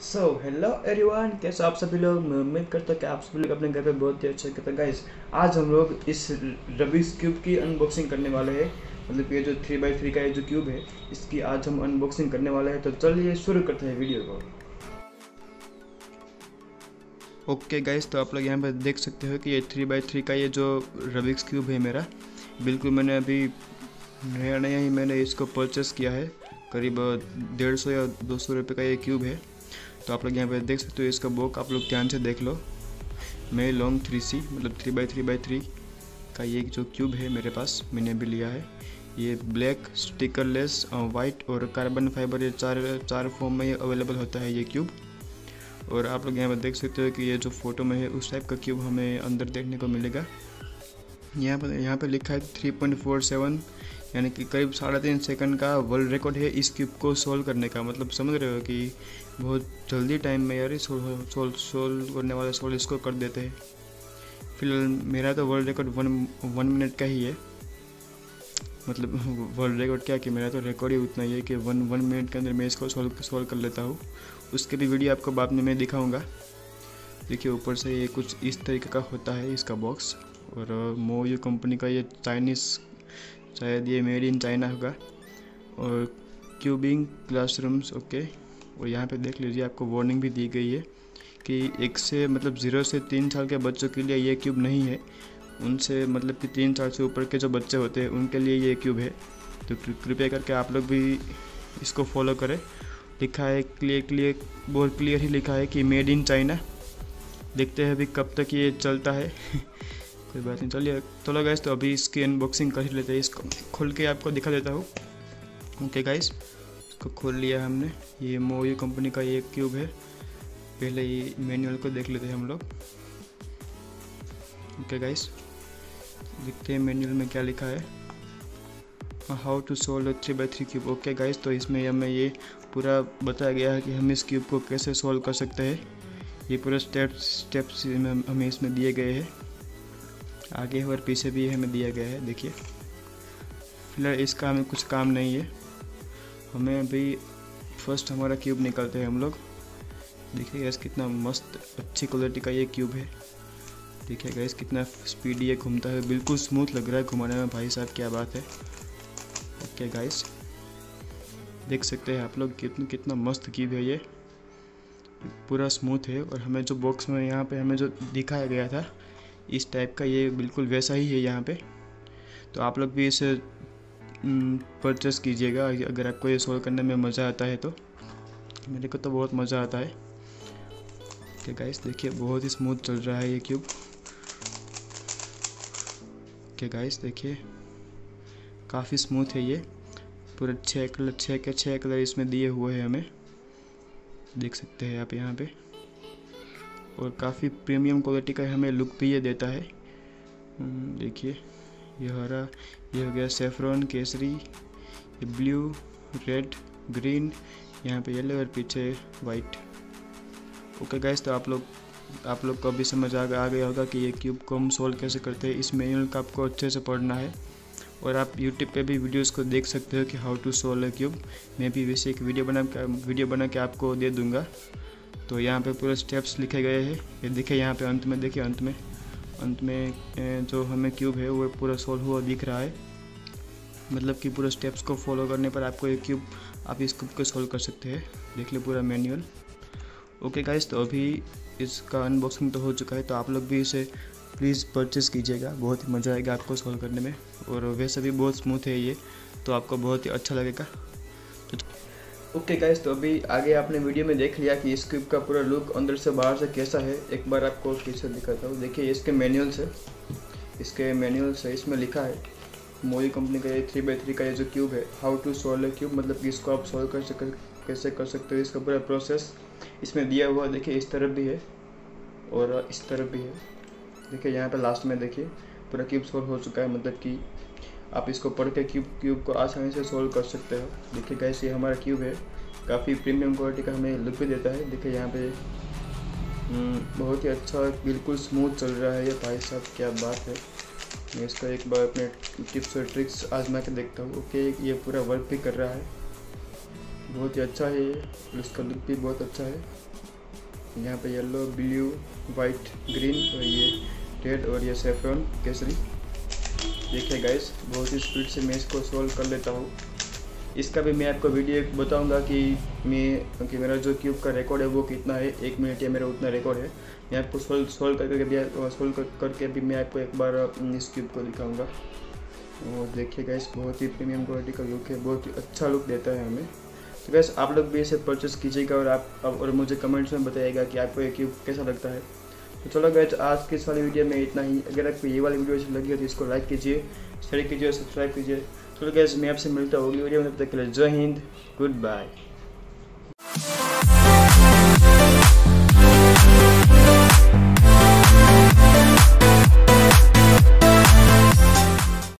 Hello everyone, कैसे आप सभी लोग। मैं उम्मीद करता हूँ कि आप सभी लोग अपने घर पे बहुत ही अच्छा करते हैं। गाइस, आज हम लोग इस रबिक्स क्यूब की अनबॉक्सिंग करने वाले हैं। मतलब ये जो 3x3 का ये जो क्यूब है, इसकी आज हम अनबॉक्सिंग करने वाले हैं। तो चलिए शुरू करते हैं वीडियो को। ओके गाइस, तो आप लोग यहाँ पर देख सकते हो कि ये 3x3 का ये जो रबिक्स क्यूब है मेरा, बिल्कुल मैंने अभी नया नया ही मैंने इसको परचेस किया है। करीब 150 या 200 रुपये का ये क्यूब है। तो आप लोग यहाँ पे देख सकते हो, इसका बॉक्स आप लोग ध्यान से देख लो। मैं लॉन्ग 3C मतलब 3x3x3 का ये जो क्यूब है मेरे पास, मैंने भी लिया है। ये ब्लैक, स्टिकरलेस, वाइट और कार्बन फाइबर, ये चार फॉर्म में अवेलेबल होता है ये क्यूब। और आप लोग यहाँ पर देख सकते हो कि ये जो फोटो में है उस टाइप का क्यूब हमें अंदर देखने को मिलेगा। यहाँ पर लिखा है 3.47, यानी कि करीब 3.5 सेकंड का वर्ल्ड रिकॉर्ड है इस क्यूब को सोल्व करने का। मतलब समझ रहे हो कि बहुत जल्दी टाइम में यार सोल्व करने वाले सोल्व इसको कर देते हैं। फिलहाल मेरा तो वर्ल्ड रिकॉर्ड वन मिनट का ही है। मतलब वर्ल्ड रिकॉर्ड क्या कि मेरा तो रिकॉर्ड ही उतना ही है कि वन मिनट के अंदर मैं इसको सोल्व कर लेता हूँ। उसके भी वीडियो आपको बाद में मैं दिखाऊँगा। देखिए, ऊपर से ये कुछ इस तरीके का होता है इसका बॉक्स। और मोयू कंपनी का ये चाइनीज़, शायद ये मेड इन चाइना होगा। और क्यूबिंग क्लासरूम्स, ओके। और यहाँ पे देख लीजिए, आपको वार्निंग भी दी गई है कि 0 से 3 साल के बच्चों के लिए ये क्यूब नहीं है। उनसे मतलब कि 3 साल से ऊपर के जो बच्चे होते हैं उनके लिए ये क्यूब है। तो कृपया करके आप लोग भी इसको फॉलो करें। लिखा है क्लियर बहुत क्लियर ही लिखा है कि मेड इन चाइना। देखते हैं अभी कब तक ये चलता है। कोई बात नहीं, चलिए चलो गाइस, तो अभी इसकी अनबॉक्सिंग कर ही लेते हैं। इसको खोल के आपको दिखा देता हूँ। ओके गाइस, इसको खोल लिया हमने। ये मोयू कंपनी का ये क्यूब है। पहले ये मैनुअल को देख लेते हैं हम लोग। ओके गाइस, देखते हैं मैनुअल में क्या लिखा है। How to solve 3x3 cube. Okay guys, तो इसमें हमें ये पूरा बताया गया है कि हम इस क्यूब को कैसे सोल्व कर सकते हैं। ये पूरे स्टेप्स हमें इसमें दिए गए हैं, आगे और पीछे भी हमें दिया गया है। देखिए, फिलहाल इसका हमें कुछ काम नहीं है। हमें अभी फर्स्ट हमारा क्यूब निकालते हैं हम लोग। देखिए गैस, कितना मस्त अच्छी क्वालिटी का ये क्यूब है। देखिए गैस, कितना स्पीडी ये घूमता है, बिल्कुल स्मूथ लग रहा है घुमाने में। भाई साहब क्या बात है। ओके गाइस, देख सकते हैं आप लोग कितना मस्त क्यूब है ये, पूरा स्मूथ है। और हमें जो बॉक्स में यहाँ पे हमें जो दिखाया गया था इस टाइप का, ये बिल्कुल वैसा ही है यहाँ पे। तो आप लोग भी इसे परचेस कीजिएगा अगर आपको ये सोल्व करने में मज़ा आता है तो। मेरे को तो बहुत मज़ा आता है। ओके गाइस, देखिए बहुत ही स्मूथ चल रहा है ये क्यूब। ओके गाइस, देखिए काफ़ी स्मूथ है ये। पूरे 6 कलर इसमें दिए हुए हैं हमें, देख सकते हैं आप यहाँ पे। और काफ़ी प्रीमियम क्वालिटी का हमें लुक भी ये देता है। देखिए, ये हरा, ये हो गया सेफ्रॉन, केसरी, ये ब्लू, रेड, ग्रीन, यहाँ पे येलो और पीछे वाइट। ओके गाइस, तो आप लोग को अभी समझ आ गया होगा कि ये क्यूब को हम सोल्व कैसे करते हैं। इस मैनुअल का आपको अच्छे से पढ़ना है। और आप यूट्यूब पे भी वीडियोस को देख सकते हो कि how to solve a cube. मैं भी वैसे एक वीडियो बना के आपको दे दूँगा। तो यहाँ पे पूरे स्टेप्स लिखे गए हैं। ये देखिए यहाँ पे अंत में, देखिए अंत में जो हमें क्यूब है वो पूरा सोल्व हुआ दिख रहा है। मतलब कि पूरे स्टेप्स को फॉलो करने पर आपको ये क्यूब, आप इस क्यूब को सोल्व कर सकते हैं। देख ले पूरा मैनुअल। ओके गाइस, तो अभी इसका अनबॉक्सिंग तो हो चुका है। तो आप लोग भी इसे प्लीज़ परचेज़ कीजिएगा, बहुत ही मज़ा आएगा आपको सोल्व करने में। और वैसे भी बहुत स्मूथ है ये, तो आपको बहुत ही अच्छा लगेगा। ओके गाइस, तो अभी आगे आपने वीडियो में देख लिया कि इस क्यूब का पूरा लुक अंदर से बाहर से कैसा है। एक बार आपको पीछे दिखाता हूँ। देखिए, इसके मैनुअल से इसमें लिखा है मोयू कंपनी का ये 3x3 का ये जो क्यूब है, how to solve a cube. मतलब कि इसको आप सोल्व कैसे कर सकते हो, इसका पूरा प्रोसेस इसमें दिया हुआ। देखिए, इस तरफ भी है और इस तरफ भी है। देखिए यहाँ पे लास्ट में देखिए पूरा क्यूब सोल्व हो चुका है। मतलब कि आप इसको पढ़ के क्यूब को आसानी से सोल्व कर सकते हो। देखिए गाइस, ये हमारा क्यूब है, काफ़ी प्रीमियम क्वालिटी का हमें लुक भी देता है। देखिए यहाँ पे बहुत ही अच्छा, बिल्कुल स्मूथ चल रहा है ये। भाई साहब क्या बात है। मैं इसका एक बार अपने टिप्स और ट्रिक्स आजमा के देखता हूँ। ओके, ये पूरा वर्क भी कर रहा है। बहुत ही अच्छा है ये और इसका लुक भी बहुत अच्छा है। यहाँ पे येलो, ब्लू, वाइट, ग्रीन और ये रेड और ये सेफ्रॉन केसरी। देखिए गाइस, बहुत ही स्पीड से मैं इसको सोल्व कर लेता हूँ। इसका भी मैं आपको वीडियो बताऊंगा कि मेरा जो क्यूब का रिकॉर्ड है वो कितना है, 1 मिनट या मेरा उतना रिकॉर्ड है। मैं आपको सोल्व करके भी मैं आपको एक बार इस क्यूब को दिखाऊंगा। और देखिए गाइस, बहुत ही प्रीमियम क्वालिटी का लुक है, बहुत ही अच्छा लुक देता है हमें। तो गाइस आप लोग भी इसे परचेस कीजिएगा और मुझे कमेंट्स में बताइएगा कि आपको ये क्यूब कैसा लगता है। तो चलो गाइस, आज की इस वाली वीडियो में इतना ही। अगर आपको ये वाली वीडियो अच्छी लगी हो तो इसको लाइक कीजिए, शेयर कीजिए और सब्सक्राइब कीजिए। चलो गाइस, मैं आपसे मिलता हूँ अगली वीडियो में। तब तक के लिए जय हिंद, गुड बाय।